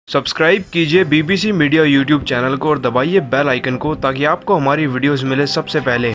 Subscribe कीजिए BBC media YouTube channel को और दबाइए बेल आइकन को ताकि आपको हमारी वीडियोस मिले सबसे पहले।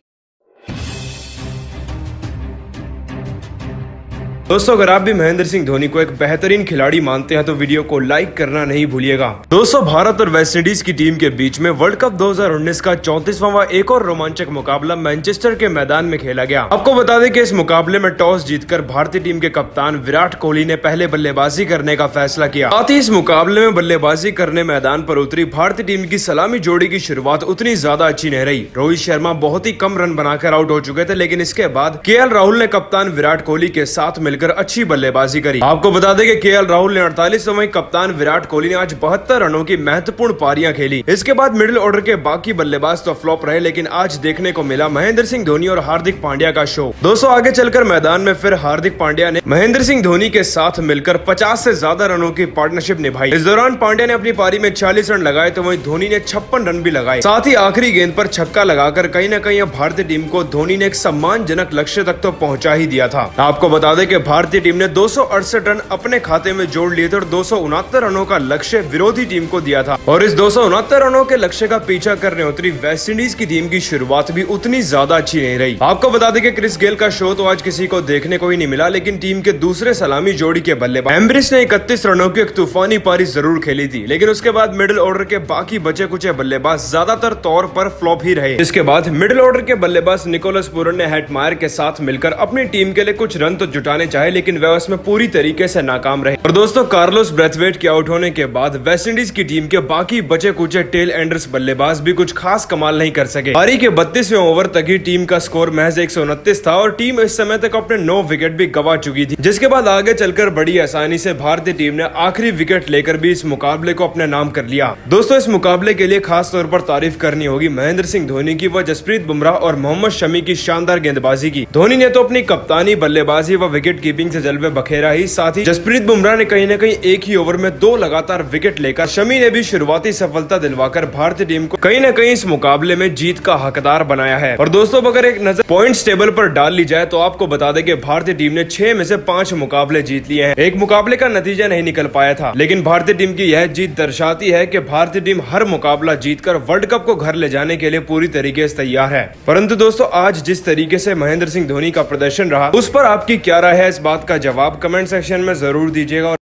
दोस्तों, अगर आप भी महेंद्र सिंह धोनी को एक बेहतरीन खिलाड़ी मानते हैं तो वीडियो को लाइक करना नहीं भूलिएगा। दोस्तों, भारत और वेस्टइंडीज की टीम के बीच में वर्ल्ड कप 2019 का 34वां एक और रोमांचक मुकाबला मैनचेस्टर के मैदान में खेला गया। आपको बता दें कि इस मुकाबले में टॉस जीतकर भारतीय टीम के कप्तान विराट कोहली ने पहले बल्लेबाजी करने का फैसला किया। साथ ही इस मुकाबले में बल्लेबाजी करने मैदान पर उतरी भारतीय टीम की सलामी जोड़ी की शुरुआत उतनी ज्यादा अच्छी नहीं रही। रोहित शर्मा बहुत ही कम रन बनाकर आउट हो चुके थे, लेकिन इसके बाद केएल राहुल ने कप्तान विराट कोहली के साथ मिलकर अच्छी बल्लेबाजी करी। आपको बता दें कि केएल राहुल ने 48वें कप्तान विराट कोहली ने आज 72 रनों की महत्वपूर्ण पारियां खेली। इसके बाद मिडिल ऑर्डर के बाकी बल्लेबाज तो फ्लॉप रहे, लेकिन आज देखने को मिला महेंद्र सिंह धोनी और हार्दिक पांड्या का शो। दोस्तों, आगे चलकर मैदान में फिर हार्दिक पांड्या ने महेंद्र सिंह धोनी के साथ मिलकर 50 से ज्यादा रनों की पार्टनरशिप निभाई। इस दौरान पांड्या ने अपनी पारी में 40 रन लगाए तो वहीं धोनी ने 56 रन भी लगाए। साथ ही आखिरी गेंद पर छक्का लगाकर कहीं न कहीं भारतीय टीम को धोनी ने एक सम्मानजनक लक्ष्य तक तो पहुंचा ही दिया था। आपको बता दें कि भारतीय टीम ने 268 रन अपने खाते में जोड़ लिए थे और 269 रनों का लक्ष्य विरोधी टीम को दिया था। और इस 269 रनों के लक्ष्य का पीछा करने उतरी वेस्टइंडीज की टीम की शुरुआत भी उतनी ज्यादा अच्छी नहीं रही। आपको बता दें कि क्रिस गेल का शो तो आज किसी को देखने को ही नहीं मिला, लेकिन टीम के दूसरे सलामी जोड़ी के बल्लेबाज एम्ब्रिस ने 31 रनों की एक तूफानी पारी जरूर खेली थी, लेकिन उसके बाद मिडिल ऑर्डर के बाकी बचे कुचे बल्लेबाज ज्यादातर तौर पर फ्लॉप ही रहे। इसके बाद मिडिल ऑर्डर के बल्लेबाज निकोलस पूरन ने हेटमायर के साथ मिलकर अपनी टीम के लिए कुछ रन तो जुटाने चाहे, लेकिन वह उसमें पूरी तरीके से नाकाम रहे। और दोस्तों, कार्लोस ब्रेथवेट के आउट होने के बाद वेस्टइंडीज की टीम के बाकी बचे कुचे टेल एंडर्स बल्लेबाज भी कुछ खास कमाल नहीं कर सके। पारी के 32वें ओवर तक ही टीम का स्कोर महज 129 था और टीम इस समय तक अपने 9 विकेट भी गंवा चुकी थी, जिसके बाद आगे चलकर बड़ी आसानी से भारतीय टीम ने आखिरी विकेट लेकर भी इस मुकाबले को अपने नाम कर लिया। दोस्तों, इस मुकाबले के लिए खास तौर पर तारीफ करनी होगी महेंद्र सिंह धोनी की व जसप्रीत बुमराह और मोहम्मद शमी की शानदार गेंदबाजी की। धोनी ने तो अपनी कप्तानी, बल्लेबाजी व विकेट कीपिंग से जलवे बखेरा ही, साथ ही जसप्रीत बुमराह ने कहीं न कहीं एक ही ओवर में 2 लगातार विकेट लेकर शमी ने भी शुरुआती सफलता दिलवाकर भारतीय टीम को कहीं न कहीं इस मुकाबले में जीत का हकदार बनाया है। और दोस्तों, अगर एक नजर पॉइंट्स टेबल पर डाल ली जाए तो आपको बता दें कि भारतीय टीम ने 6 में से 5 मुकाबले जीत लिए हैं। एक मुकाबले का नतीजा नहीं निकल पाया था, लेकिन भारतीय टीम की यह जीत दर्शाती है कि भारतीय टीम हर मुकाबला जीतकर वर्ल्ड कप को घर ले जाने के लिए पूरी तरीके से तैयार है। परंतु दोस्तों, आज जिस तरीके से महेंद्र सिंह धोनी का प्रदर्शन रहा, उस पर आपकी क्या राय है, इस बात का जवाब कमेंट सेक्शन में जरूर दीजिएगा।